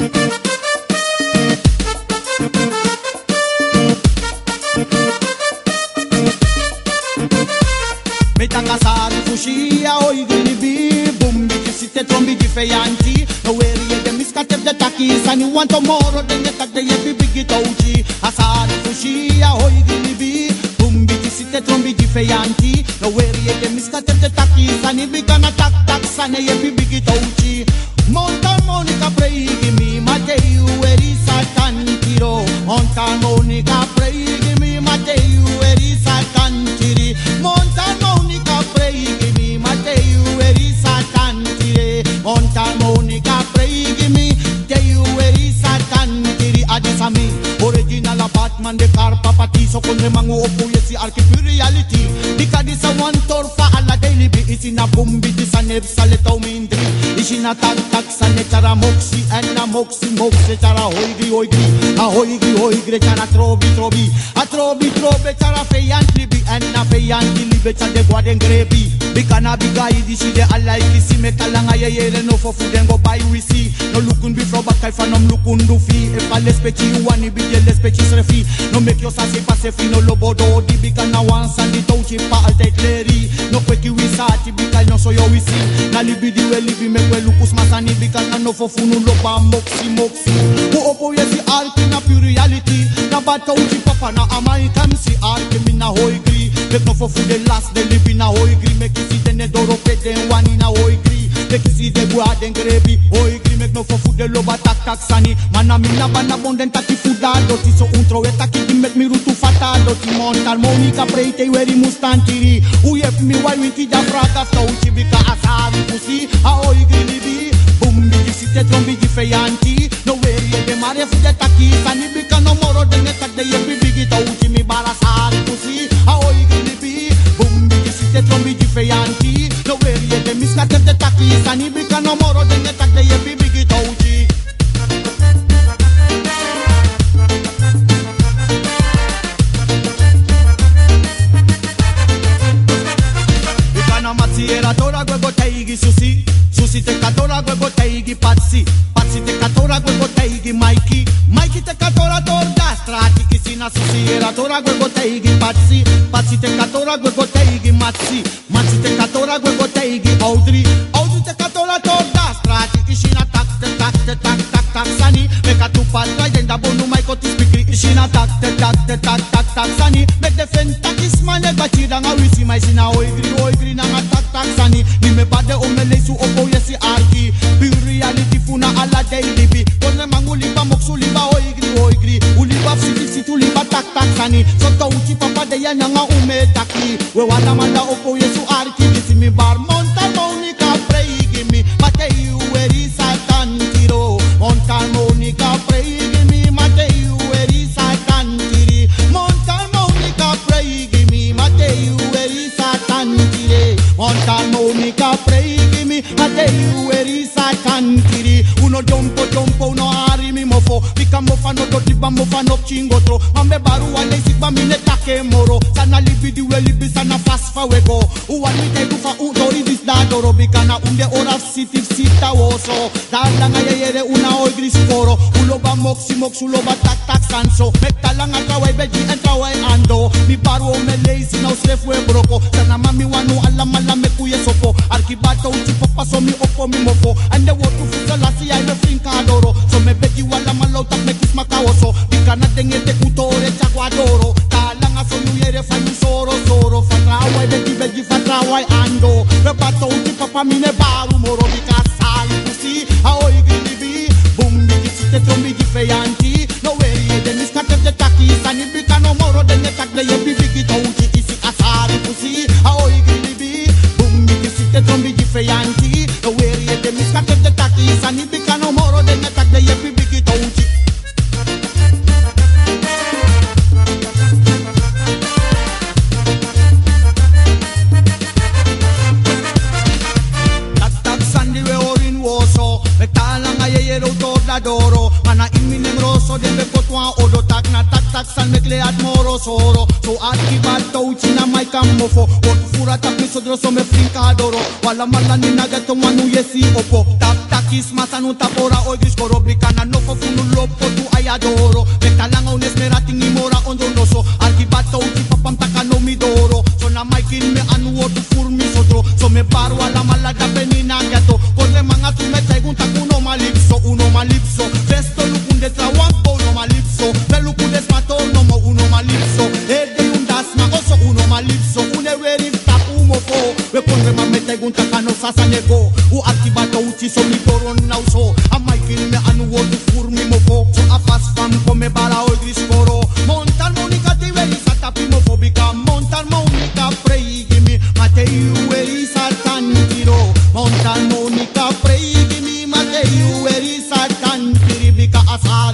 Metangasari fushia oigili bi bumbi kisite trombi difeyanti no eri de miskate de takis and you want tomorrow then you take the yebi big touchi asari fushia oigili bi bumbi kisite trombi difeyanti no eri de miskate de takis and you bigana tak sane yebi big touchi Monta Monica pray give me my day where is Satan tiro Monta Monica pray give me my day where is Satan tiri Monta Monica pray give me my day where is Satan tiri Monta Monica pray give me day where is Satan tiri Adisami original apartment de car papatiso con le mango opuyesi archive reality dikadisa one tor fa alla daily be isina bumbi disaneb saleto mindri isina tak sane chara moxi anna moxi chara hoigri chara trobi a trobi chara feyanti bi anna feyanti libe chade gwaden grebi bikana bigai disi de alla ikisi me kalanga yele no for food and go buy we see no lukun bi froba kai fanom lukun du fi e pa lespechi wani bi de lespechi srefi no make your sase passe fino lobodo di bikana wansa di touchi pa alte cleri no kweki wisati bikai no so yo wisi na libi di we libi me kwe lukus masani bikana no for funu loba moxi wo opo yesi arki na pure reality na bata uchi papa na amai kamsi arki mina hoigri make no for food the last they live in a hoigri make isi dene doro pede wani na hoigri make isi de gua den grebi hoigri make no for food the loba tak sani mana mina bana bonden taki fuda doti so untro etaki di make mi rutu fata doti montar monica preite weri mustantiri uyep mi wai wiki da fraga sto uchi bika asavi pusi a hoigri libi bumbi kisite trombi difeyanti no weri de mare fu de taki sani bika no moro de netak de yebi bigi to uchi mi barasari pusi a hoigri libi bumbi kisite trombi difeyanti no weri de miskate de taki sani bika no moro de netak de yebi bigi to uchi bikana matiera tora gwego taigi susi te katora gwego taigi patsi te katora gwego taigi Mikey te katora torda strati isina susi era tora gwego taigi patsi te katora gwego taigi matsi te katora gwego taigi Audrey te katora torda strati isina tak sani meka tu patra yenda bonu Michael ti spikri isina tak sani mek de fentakis mane bachira nga wisi mai sina oigri na tak sani ni me bade o me lesu opo yesi arki pure reality funa ala daily bi konne manguli ba moksuli ba oigri uliba fiti tuliba tak sani so to uchi papa de yana nga ume taki we wala manda opo yesu arki disi mi bar monta monica pray give me matei where is Satan tiro monta monica pray give me matei where is Satan tiri monta monica pray give me matei where is Satan tiri monta monica pray give me matei where is Satan tiri uno jumpo uno ari mi mofo bika mofa no doti ba mofa no chingotro mambe baru wale sikba mine take moro sana libi sana fast fa wego uwani te dufa udori dis da doro bika na unde ora sita woso dala nga yere una oigri sporo uloba moxi uloba tak sanso mekala nga trawai beji and trawai ando mi baru o me lazy no slef we broko sana mami wanu ala me kuye sopo arkibato uchi papa so mi opo mi mofo and the water fusa lasi I me finka adoro so me beji wala malota me kis makawoso bika na dengete kutore chakwadoro dala nga so yu yere fa yu soro fa trawai beji fa trawai ando rebato uchi papa mi ne baru moro bika sali pusi a oigri libi bumbi kisite trombi difeyanti no weri de miskate de taki sani bika no moro de netak de yebi bigi to uchi isi asari pusi a oigri libi bumbi kisite trombi difeyanti no weri de miskate de taki sani bika no moro de netak de yebi bigi to uchi adoro. Mana in mi nemroso de be potwa odo tak na tak san me kle at moro soro. So aki bato china mai kamofo. Ot fura tap mi sodro so me frinka adoro. Wala mala ni nagato manu yesi opo. Tap takis masanu tapora oi discoro bicana no fo funu lopo tu ay adoro. Veta lang on esperating imora ondo noso. Aki bato chi papam takano mi doro. So na mai kin me anu otu furmi sodro. So me paro ala mala da penina gato. Corre manga tu me pregunta uno malipso. Festo lukunde trawampo uno malipso. Pelukunde smato no uno malipso. Ede un dasma oso uno malipso. Une veri tapumo fo. We ponre ma me pregunta kano sasa nego. U aktibato uchi so mi toron nauso. Amai kin me anu otu furmi mo fo. So apas fam come bala o discoro. Montar monica te veri satapimo fobica. Montar monica preigimi. Mateu eri satan tiro. Montar monica preigimi. Mateu eri satan tiribika asal.